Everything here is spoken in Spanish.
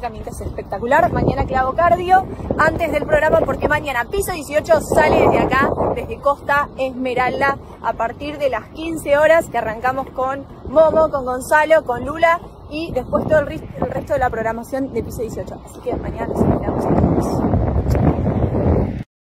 también que es espectacular. Mañana clavo cardio antes del programa porque mañana Piso 18 sale desde acá, desde Costa Esmeralda, a partir de las 15 horas que arrancamos con Momo, con Gonzalo, con Lula y después todo el resto de la programación de Piso 18. Así que mañana nos esperamos a todos.